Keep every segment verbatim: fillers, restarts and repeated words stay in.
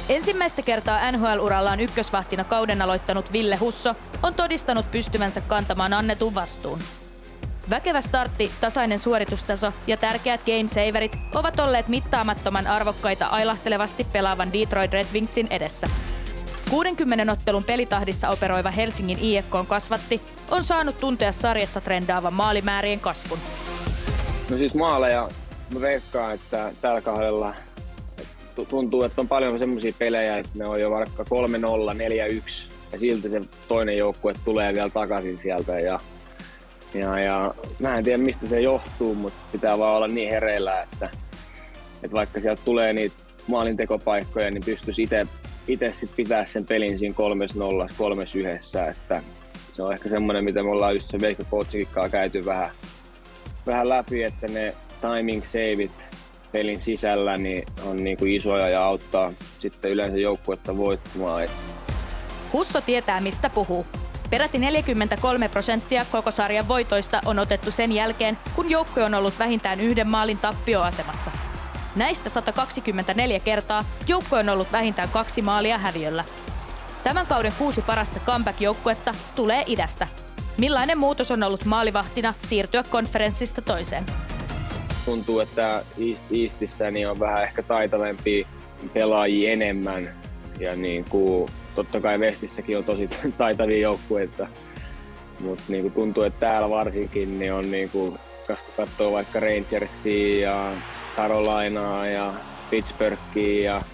Ensimmäistä kertaa N H L-urallaan ykkösvahtina kauden aloittanut Ville Husso on todistanut pystyvänsä kantamaan annetun vastuun. Väkevä startti, tasainen suoritustaso ja tärkeät game saverit ovat olleet mittaamattoman arvokkaita ailahtelevasti pelaavan Detroit Red Wingsin edessä. kuudenkymmenen ottelun pelitahdissa operoiva Helsingin I F K:n kasvatti on saanut tuntea sarjassa trendaavan maalimäärien kasvun. No siis maaleja, mä veikkaan, että tällä kaudella tuntuu, että on paljon semmoisia pelejä, että ne on jo vaikka kolme nolla, neljä yksi ja silti se toinen joukkue tulee vielä takaisin sieltä. Ja, ja, ja mä en tiedä mistä se johtuu, mutta pitää vaan olla niin hereillä, että, että vaikka sieltä tulee niitä maalintekopaikkoja, niin pystyisi itse itse sit pitää sen pelin siinä kolmes nollassa, kolmes yhdessä, että se on ehkä semmoinen, mitä me ollaan just se Veikko Coachikin käyty vähän, vähän läpi, että ne timing saveit pelin sisällä niin on niinku isoja ja auttaa sitten yleensä joukkuetta voittamaan. Husso tietää mistä puhuu. Peräti neljäkymmentäkolme prosenttia koko sarjan voitoista on otettu sen jälkeen, kun joukkue on ollut vähintään yhden maalin tappioasemassa. Näistä sata kaksikymmentäneljä kertaa joukkue on ollut vähintään kaksi maalia häviöllä. Tämän kauden kuusi parasta comeback-joukkuetta tulee idästä. Millainen muutos on ollut maalivahtina siirtyä konferenssista toiseen? Tuntuu, että Eastissä niin on vähän ehkä taitavempia pelaajia enemmän. Ja niin kuin, totta kai Westissäkin on tosi taitavia joukkueita. Mutta niin tuntuu, että täällä varsinkin niin on, niin kuin, katsoo vaikka Rangersia ja Carolinaa ja Pittsburghia ja,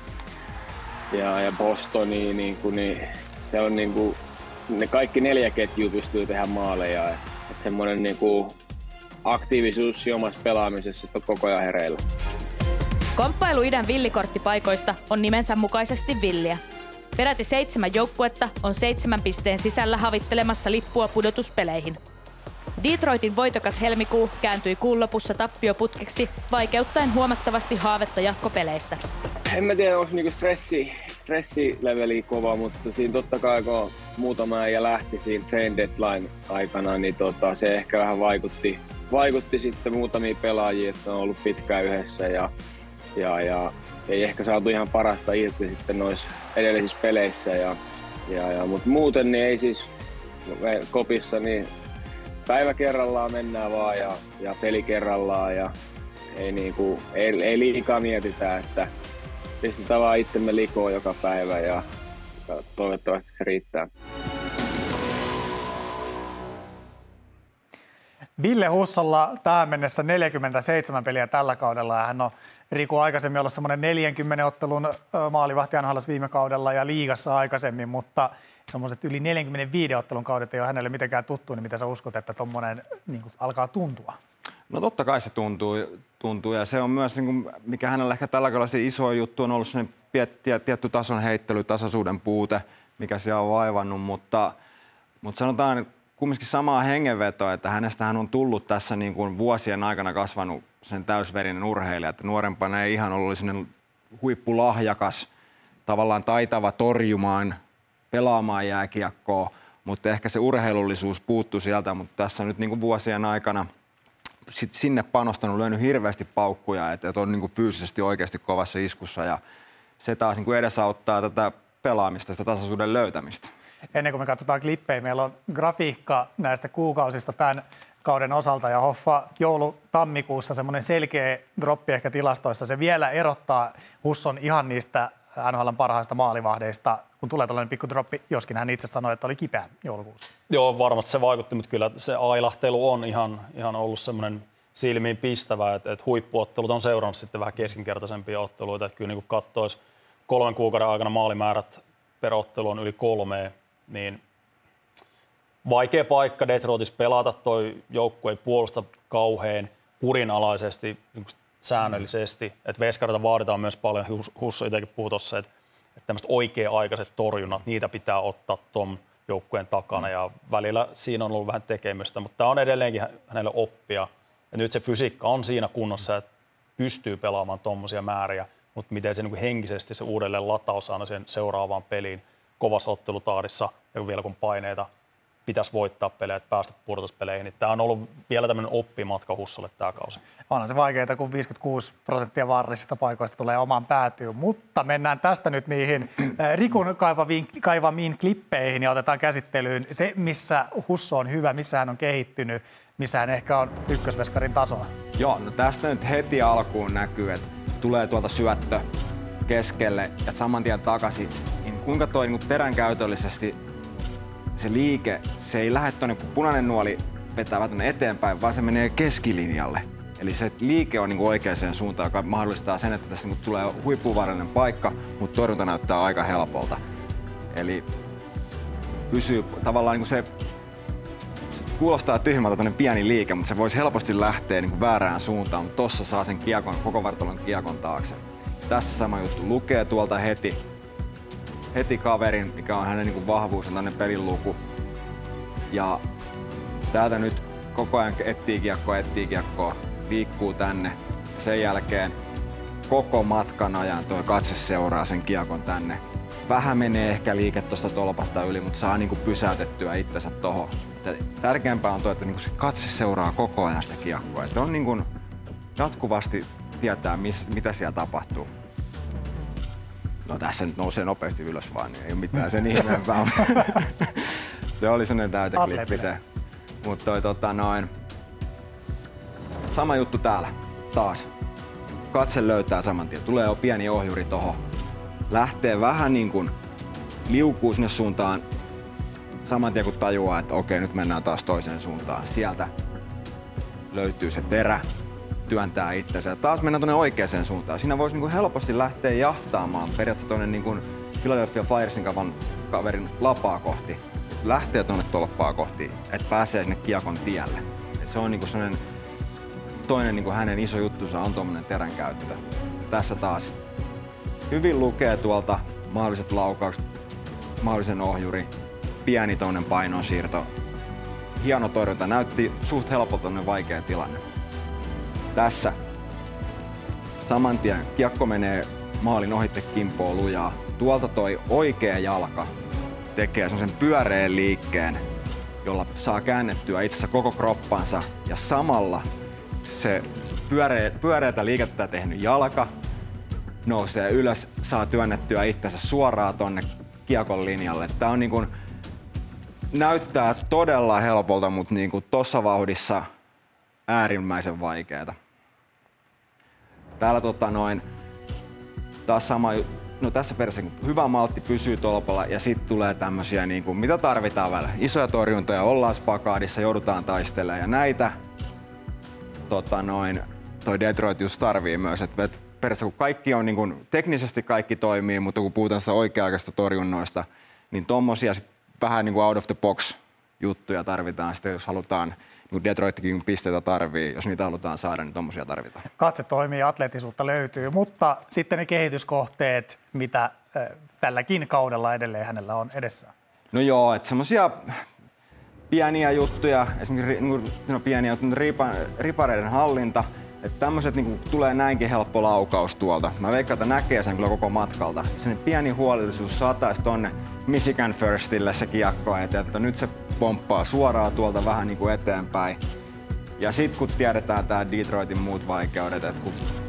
ja, ja Bostonia, niin kuin, niin se on niin kuin, ne kaikki neljä ketjua pystyy tehdä maaleja. Et, et semmoinen niin kuin aktiivisuus omassa pelaamisessa on koko ajan hereillä. Komppailu idän villikorttipaikoista on nimensä mukaisesti villiä. Peräti seitsemän joukkuetta on seitsemän pisteen sisällä havittelemassa lippua pudotuspeleihin. Detroitin voitokas helmikuu kääntyi kuun lopussa tappioputkeksi, vaikeuttaen huomattavasti haavetta jatkopeleistä. En mä tiedä, onko niinku stressi, stressileveli kova, mutta siinä totta kai kun muutama äijä lähti siinä trade deadline aikana, niin tota, se ehkä vähän vaikutti, vaikutti sitten muutamia pelaajia, että on ollut pitkään yhdessä ja, ja, ja ei ehkä saatu ihan parasta irti sitten noissa edellisissä peleissä. Ja, ja, ja, mutta muuten niin ei siis kopissa niin päivä kerrallaan mennään vaan ja, ja peli kerrallaan ja ei, niinku, ei, ei liikaa mietitä, että pistetään vaan itsemme likoon joka päivä ja, ja toivottavasti se riittää. Ville Hussolla tähän mennessä neljäkymmentäseitsemän peliä tällä kaudella ja hän on Riku aikaisemmin ollut semmoinen neljänkymmenen ottelun maalivahti N H L:ssä viime kaudella ja liigassa aikaisemmin, mutta semmoiset yli neljänkymmenenviiden ottelun kaudet ei ole hänelle mitenkään tuttu, niin mitä sä uskot, että tommonen niin kuin alkaa tuntua? No totta kai se tuntuu, tuntuu ja se on myös, niin kuin, mikä hänellä ehkä tällä kaudella se iso juttu on ollut sellainen tietty tason heittely, tasaisuuden puute, mikä siellä on vaivannut, mutta, mutta sanotaan kumminkin samaa hengenvetoa, että hänestä hän on tullut tässä niin kuin vuosien aikana kasvanut sen täysverinen urheilija, että nuorempana ei ihan ollut sellainen huippulahjakas, tavallaan taitava torjumaan, pelaamaan jääkiekkoa, mutta ehkä se urheilullisuus puuttuu sieltä, mutta tässä nyt niin kuin vuosien aikana sit sinne panostanut, löynyt hirveästi paukkuja, että et on niin kuin fyysisesti oikeasti kovassa iskussa ja se taas niin kuin edesauttaa tätä pelaamista, sitä tasaisuuden löytämistä. Ennen kuin me katsotaan klippejä, meillä on grafiikka näistä kuukausista tämän kauden osalta ja Hoffa joulu-tammikuussa semmoinen selkeä droppi ehkä tilastoissa. Se vielä erottaa Husson ihan niistä N H L:n parhaista maalivahdeista, kun tulee tällainen pikku droppi, joskin hän itse sanoi, että oli kipeä joulukuussa. Joo, varmasti se vaikutti, mutta kyllä se ailahtelu on ihan, ihan ollut semmoinen silmiin pistävä, että, että huippuottelut on seurannut sitten vähän keskinkertaisempia otteluita, että kyllä niin kuin katsoisi kolmen kuukauden aikana maalimäärät per ottelu on yli kolmea, niin vaikea paikka Detroitissa pelata, toi joukkue ei puolusta kauhean kurinalaisesti, niin säännöllisesti, että veskareita vaaditaan myös paljon. Husso itsekin puhui tuossa, että, että tämmöiset oikea-aikaiset torjunnat, niitä pitää ottaa tuon joukkueen takana ja välillä siinä on ollut vähän tekemistä, mutta tämä on edelleenkin hänelle oppia. Ja nyt se fysiikka on siinä kunnossa, että pystyy pelaamaan tuommoisia määriä, mutta miten se niin kuin henkisesti se uudelleen lataus aina sen seuraavaan peliin kovassa ottelutahdissa ja vielä kun paineita pitäisi voittaa pelejä, että päästä pudotuspeleihin. Tämä on ollut vielä tämmöinen oppimatka Hussolle tämä kausi. Onhan se vaikeaa, kun viisikymmentäkuusi prosenttia vaarallisista paikoista tulee omaan päätyyn, mutta mennään tästä nyt niihin Rikun kaivamiin, kaivamiin klippeihin ja otetaan käsittelyyn se, missä Husso on hyvä, missä hän on kehittynyt, missä hän ehkä on ykkösveskarin tasoa. Joo, no tästä nyt heti alkuun näkyy, että tulee tuolta syöttö keskelle ja saman tien takaisin. Niin kuinka toi niin teränkäytöllisesti se liike, se ei lähde tuonne, kun punainen nuoli vetää tuonne eteenpäin, vaan se menee keskilinjalle. Eli se liike on niin oikeaan suuntaan, joka mahdollistaa sen, että tässä niin tulee huippuvaarallinen paikka, mutta torjunta näyttää aika helpolta. Eli pysyy tavallaan niin se, kuulostaa tyhmältä tämmöinen pieni liike, mutta se voisi helposti lähteä niin väärään suuntaan, mutta tossa saa sen kiekon, koko vartalon kiekon taakse. Tässä sama juttu, lukee tuolta heti, heti kaverin, mikä on hänen niin kuin vahvuus, on tänne pelin luku. Ja täältä nyt koko ajan etsii kiekkoa, etsii kiekkoa, liikkuu tänne. Ja sen jälkeen koko matkan ajan tuo katse seuraa sen kiekon tänne. Vähän menee ehkä liike tuosta tolpasta yli, mutta saa niin kuin pysäytettyä itsensä tohon. Tärkeämpää on tuo, että niin kuin se katse seuraa koko ajan sitä kiekkoa. Että on niin kuin jatkuvasti tietää, missä, mitä siellä tapahtuu. No tässä nyt nousee nopeasti ylös vaan, niin ei ole mitään sen ihmeempää. Se oli sellainen täyteklippi se. Mutta toi tota noin. Sama juttu täällä taas. Katse löytää saman tien. Tulee jo pieni ohjuri tohon. Lähtee vähän niin kuin liukuu sinne suuntaan. Saman tien kun tajuaa, että okei, nyt mennään taas toiseen suuntaan. Sieltä löytyy se terä. Työntää itsensä ja taas mennään tuonne oikeaan suuntaan. Siinä voisi niinku helposti lähteä jahtaamaan periaatteessa tuonne niinku Philadelphia Flyersin kaverin lapaa kohti. Lähtee tuonne tolppaa kohti, että pääsee sinne kiekon tielle. Et se on niinku sellainen toinen niinku hänen iso juttunsa on tuommoinen terän käyttö. Tässä taas hyvin lukee tuolta mahdolliset laukaukset, mahdollisen ohjuri, pieni toinen painonsiirto. Hieno torjunta, näytti suht helpolta tuonne vaikea tilanne. Tässä saman tien kiekko menee maalin ohitte kimpoo lujaa. Tuolta toi oikea jalka tekee semmoisen pyöreän liikkeen, jolla saa käännettyä itsensä koko kroppansa ja samalla se pyöreä, pyöreätä liikettä tehnyt jalka nousee ylös, saa työnnettyä itsensä suoraan tonne kiekon linjalle. Tää on niin kuin, näyttää todella helpolta, mutta niin kuin tossa vauhdissa äärimmäisen vaikeeta. Täällä tota noin, taas sama, no tässä periaatteessa hyvä maltti pysyy tolpalla ja sitten tulee tämmösiä niinku, mitä tarvitaan välillä. Isoja torjuntoja, ollaan spakaadissa, joudutaan taistelemaan ja näitä tota noin, toi Detroit just tarvii myös, että et periaatteessa kun kaikki on niinku, teknisesti kaikki toimii, mutta kun puhutaan oikea-aikaisista torjunnoista, niin tommosia sit vähän niinku out of the box juttuja tarvitaan sitten, jos halutaan. Detroitkin pisteitä tarvii, jos niitä halutaan saada, niin tommosia tarvitaan. Katse toimii, atleettisuutta löytyy, mutta sitten ne kehityskohteet, mitä äh, tälläkin kaudella edelleen hänellä on edessään. No joo, että semmosia pieniä juttuja, esimerkiksi no pieniä ripa, ripareiden hallinta, että tämmöiset niin tulee näinkin helppo laukaus tuolta. Mä veikkaan, että näkee sen kyllä koko matkalta. Sellainen pieni huolellisuus saataisi tonne Michigan Firstille se kiekko eteen, että nyt se pomppaa suoraan tuolta vähän niin kuin eteenpäin. Ja sit kun tiedetään tää Detroitin muut vaikeudet, että kun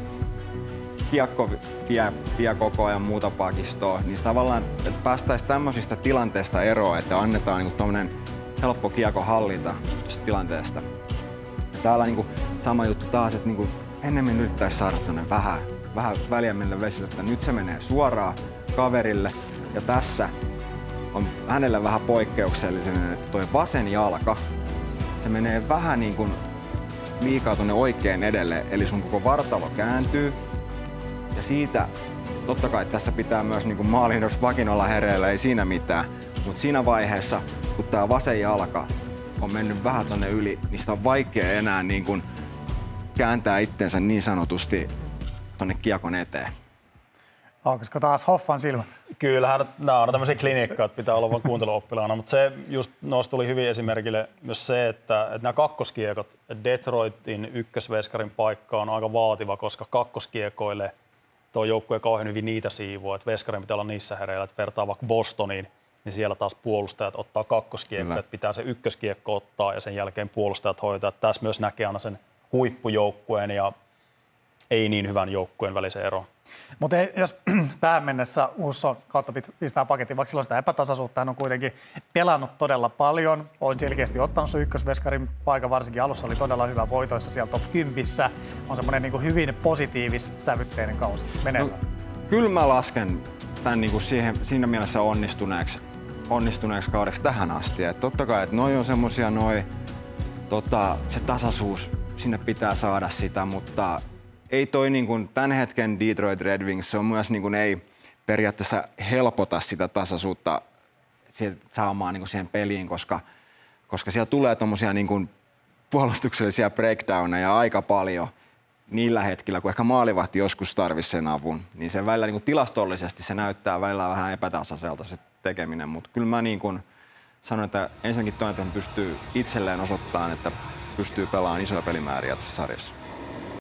kiekko vie, vie koko ajan muuta pakistoa, niin tavallaan että päästäisiin tämmöisistä tilanteista eroon, että annetaan niin kuin tommonen helppo kiekko hallinta tästä tilanteesta. Ja täällä niin kuin sama juttu taas, että niin kuin ennemmin yrittäisi saada tonne vähän, vähän väljemmille vesille, että nyt se menee suoraan kaverille. Ja tässä on hänelle vähän poikkeuksellinen, että toi vasen jalka, se menee vähän niin kuin liikaa tuonne oikein edelle, eli sun koko vartalo kääntyy. Ja siitä, totta kai tässä pitää myös niin kuin maalinnosvakin olla hereillä, ei siinä mitään. Mutta siinä vaiheessa, kun tää vasen jalka on mennyt vähän tonne yli, niin sitä on vaikea enää niin kuin kääntää itsensä niin sanotusti tonne kiekon eteen. Onko taas Hoffan silmät? Kyllähän nämä on tämmöisiä klinikkoja, että pitää olla vain kuunteluoppilaana, mutta se just noista tuli hyvin esimerkille myös se, että, että nämä kakkoskiekot, Detroitin ykkösveskarin paikka on aika vaativa, koska kakkoskiekoille tuo joukkue kauhean hyvin niitä siivoo, että veskarin pitää olla niissä hereillä, että vertaa vaikka Bostoniin, niin siellä taas puolustajat ottaa kakkoskiekkoa, että pitää se ykköskiekko ottaa ja sen jälkeen puolustajat hoitaa. Tässä myös näkee aina sen huippujoukkueen ja ei niin hyvän joukkueen välisen eron. Mutta jos tähän mennessä Husson kautta pistää paketin, vaikka silloin sitä epätasaisuutta, hän on kuitenkin pelannut todella paljon, on selkeästi ottanut se ykkösveskarin paikan, varsinkin alussa oli todella hyvä voitoissa siellä top kympissä, on semmoinen niin kuin hyvin positiivis-sävytteinen kausi meneillään. No, kyllä mä lasken tämän niin kuin siihen, siinä mielessä onnistuneeksi, onnistuneeksi kaudeksi tähän asti. Et totta kai, että noi on semmosia noi, tota, se tasaisuus, sinne pitää saada sitä, mutta ei toi niin kuin tämän hetken Detroit Red Wings, se on myös niin kuin ei periaatteessa helpota sitä tasaisuutta saamaan niin kuin siihen peliin, koska, koska siellä tulee tommosia niin kuin puolustuksellisia breakdowneja aika paljon niillä hetkillä, kun ehkä maalivahti joskus tarvitsisi sen avun, niin se välillä niin kuin tilastollisesti se näyttää välillä vähän epätasaiselta se tekeminen, mutta kyllä mä niin kuin sanon, että ensinnäkin toinen pystyy itselleen osoittamaan, että pystyy pelaamaan isoja pelimääriä tässä sarjassa.